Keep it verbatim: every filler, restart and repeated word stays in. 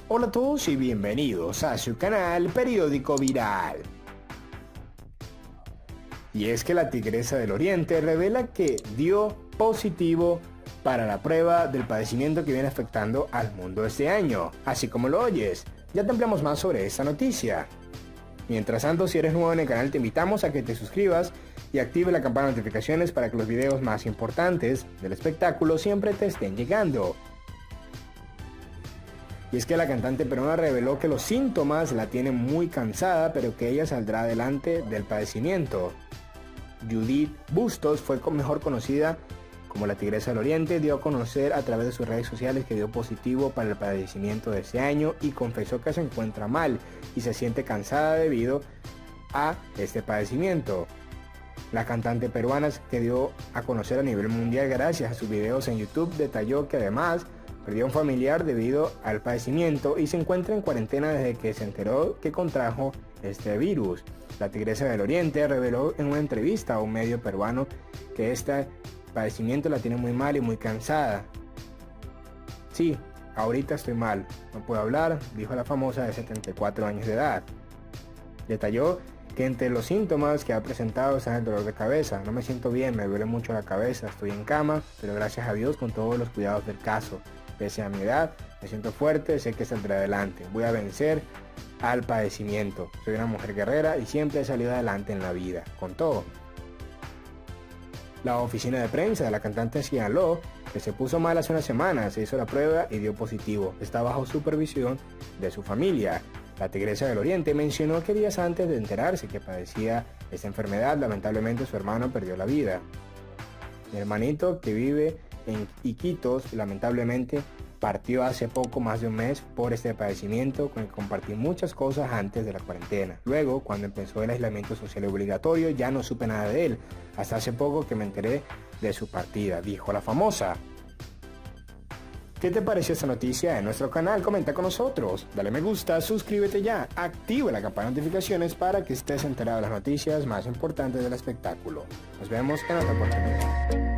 Hola a todos y bienvenidos a su canal Periódico Viral. Y es que la Tigresa del Oriente revela que dio positivo para la prueba del padecimiento que viene afectando al mundo este año. Así como lo oyes, ya te ampliamos más sobre esta noticia. Mientras tanto, si eres nuevo en el canal, te invitamos a que te suscribas y active la campana de notificaciones para que los videos más importantes del espectáculo siempre te estén llegando. Y es que la cantante peruana reveló que los síntomas la tienen muy cansada, pero que ella saldrá adelante del padecimiento. Judith Bustos fue mejor conocida como la Tigresa del Oriente, dio a conocer a través de sus redes sociales que dio positivo para el padecimiento de ese año y confesó que se encuentra mal y se siente cansada debido a este padecimiento. La cantante peruana, que dio a conocer a nivel mundial gracias a sus videos en YouTube, detalló que además perdió a un familiar debido al padecimiento y se encuentra en cuarentena desde que se enteró que contrajo este virus. La Tigresa del Oriente reveló en una entrevista a un medio peruano que este padecimiento la tiene muy mal y muy cansada. Sí, ahorita estoy mal, no puedo hablar, dijo la famosa de setenta y cuatro años de edad. Detalló que entre los síntomas que ha presentado está el dolor de cabeza. No me siento bien, me duele mucho la cabeza, estoy en cama, pero gracias a Dios con todos los cuidados del caso. Pese a mi edad, me siento fuerte, sé que saldré adelante. Voy a vencer al padecimiento. Soy una mujer guerrera y siempre he salido adelante en la vida, con todo. La oficina de prensa de la cantante señaló que se puso mal hace una semana, se hizo la prueba y dio positivo. Está bajo supervisión de su familia. La Tigresa del Oriente mencionó que días antes de enterarse que padecía esta enfermedad, lamentablemente su hermano perdió la vida. Mi hermanito, que vive en Iquitos, lamentablemente partió hace poco más de un mes por este padecimiento, con el que compartí muchas cosas antes de la cuarentena. Luego, cuando empezó el aislamiento social obligatorio, ya no supe nada de él, hasta hace poco que me enteré de su partida, dijo la famosa. ¿Qué te pareció esta noticia en nuestro canal? Comenta con nosotros, dale me gusta, suscríbete ya, activa la campana de notificaciones para que estés enterado de las noticias más importantes del espectáculo. Nos vemos en otra oportunidad.